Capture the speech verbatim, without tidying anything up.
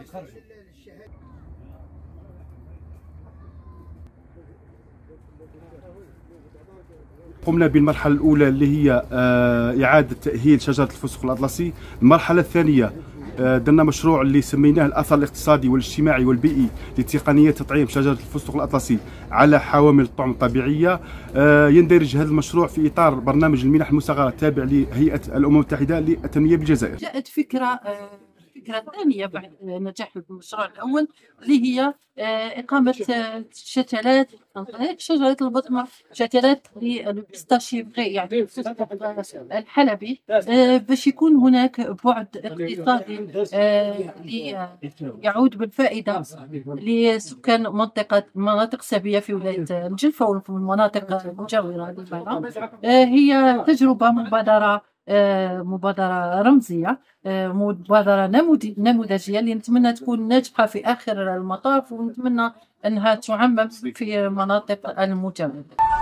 قمنا بالمرحلة الأولى اللي هي إعادة تأهيل شجرة الفستق الأطلسي. المرحلة الثانية درنا مشروع اللي سميناه الأثر الاقتصادي والاجتماعي والبيئي لتقنية تطعيم شجرة الفستق الأطلسي على حوامل الطعم الطبيعية. يندرج هذا المشروع في إطار برنامج المنح المصغرة التابع لهيئة الأمم المتحدة للتنمية بالجزائر. جاءت فكرة الفكرة الثانية بعد نجاح المشروع الأول اللي هي إقامة شتلات شجرة البطمة، شتلات للبيستاشيو يعني الحلبي، باش يكون هناك بعد اقتصادي يعود بالفائدة لسكان منطقة مناطق سابية في ولاية الجلفة والمناطق المجاورة لها. هي تجربة مبادرة مبادرة رمزية، مبادرة نموذجية اللي نتمنى تكون ناجحة في آخر المطاف، ونتمنى أنها تعمم في مناطق المجاورة.